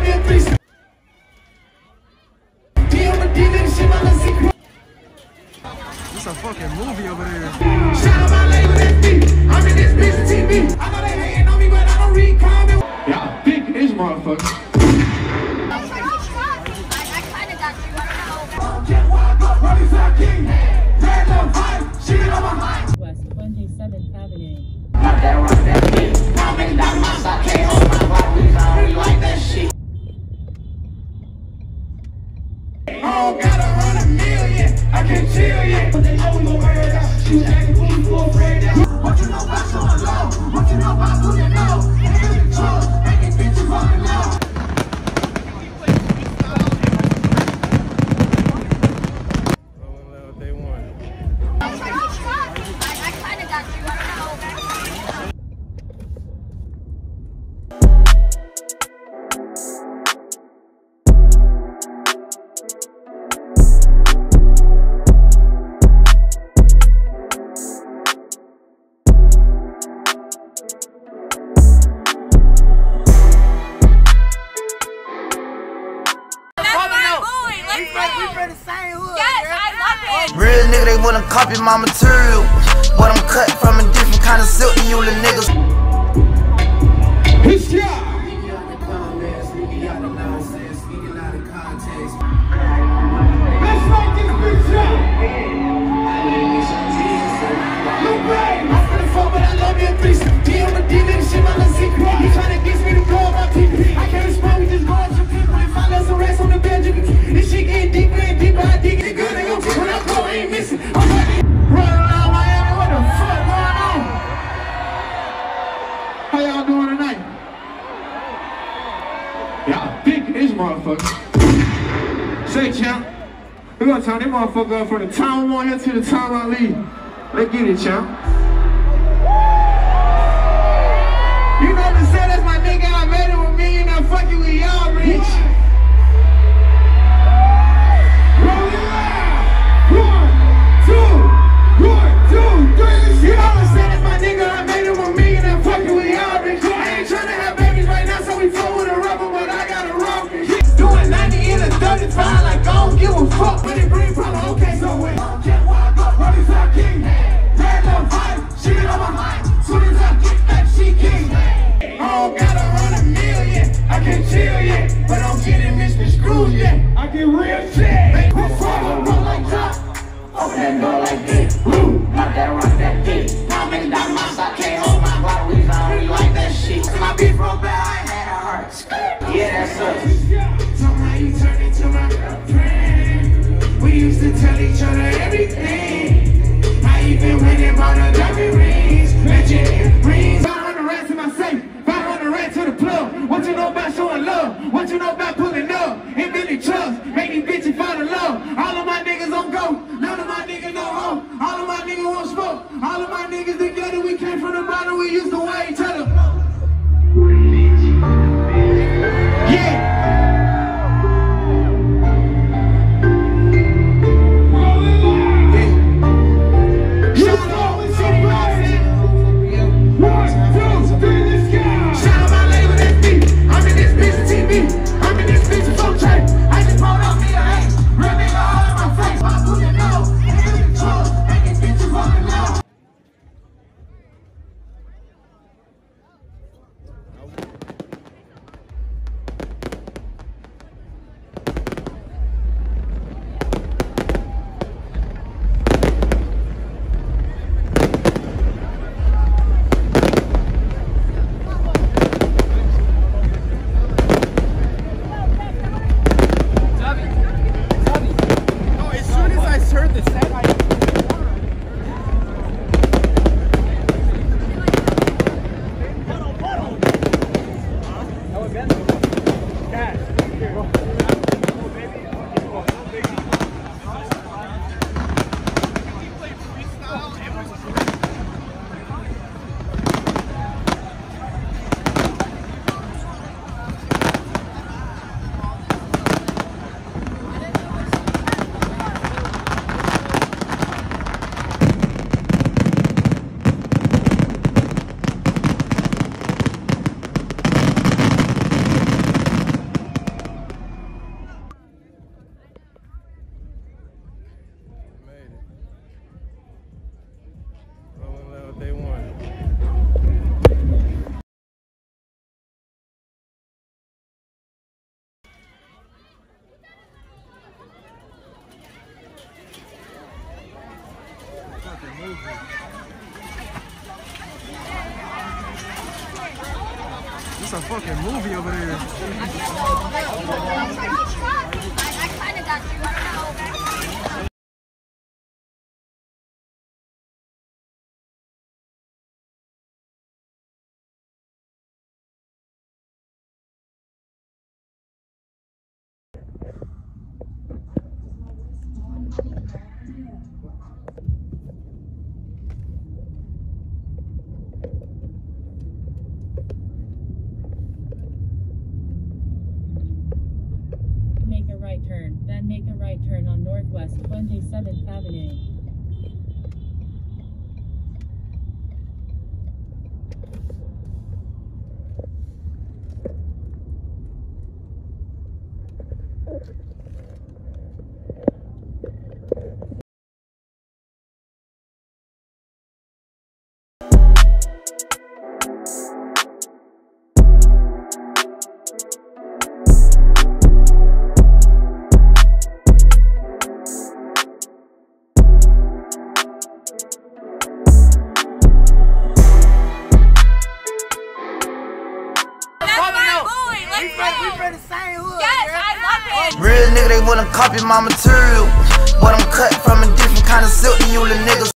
me a piece. It's a fucking movie over there. Shout out my label, that's me. I'm in this business TV. I know they hating on me, but I don't read comments. Y'all thick this motherfucker. I kinda got you right now. West 27th Avenue. Oh, gotta run a million. I can't chill yet. But they know we gon' wear it out. Shoot acting fool, you afraid now. What you know about showing love? What you know about losing love? Making drugs, making bitches running loud. They won. I kinda got you right now. Real nigga, they wanna copy my material, but I'm cut from a different kind of silk than you little niggas. It's ya! Let's make this bitch up! Look back! I'm finna fuck, but I love me a piece. D on the D, nigga, shit, my little secret. You tryna get me to blow up my PP. I can't respond, we just go up to people. If I left some rest on the bed, you can keep this shit getting deeper and deeper. I dig it good, nigga. When I go, I ain't missing. I'm running around Miami, what the fuck going on? How y'all doing tonight? Y'all thick this motherfucker. Say, champ. We gonna turn this motherfucker up from the time I'm on here to the time I leave. Let's get it, champ. You know the set that's my nigga, I made it with me, and I'm fucking with y'all, rich. Roll it loud. 1, 2, 3. You know the set that's my nigga, I made it with me, and I'm fucking with y'all, rich. I ain't tryna have babies right now, so we flow with a rubber, but I got a rock. Doing 90 in a 35, like I don't give a fuck, but it bring problem. Okay, so wait. Get where I go, what is that king? Red love vibe, shit on my mind. Soon as I get that, she king. I don't gotta run a million, I can't chill yet, but I'm getting Mr. Scrooge yet. I get real shit. Make my father roll like top, open that door like this. Knock that rock that dick. Now I'm making down my side, can't hold my bottle, we don't really like that shit. My beef real bad, I ain't had a heart. Yeah, that's us. Somehow you turned into my girlfriend. We used to tell each other everything. I even went and bought her diamond rings, legit rings. 500 rats in my safe, 500 rats to the plug. What you know about showing love? What you know about pulling up? In Billy trucks, make these bitches fall in love. All of my niggas on go, none of my niggas no home. All of my niggas won't smoke. All of my niggas together, we came from the bottom, we used to weigh each other. Yeah. fucking movie over there. I kind of got you. Make a right turn, then make a right turn on Northwest 27th Avenue. Real nigga, they wanna copy my material, but I'm cut from a different kind of silk than you little niggas.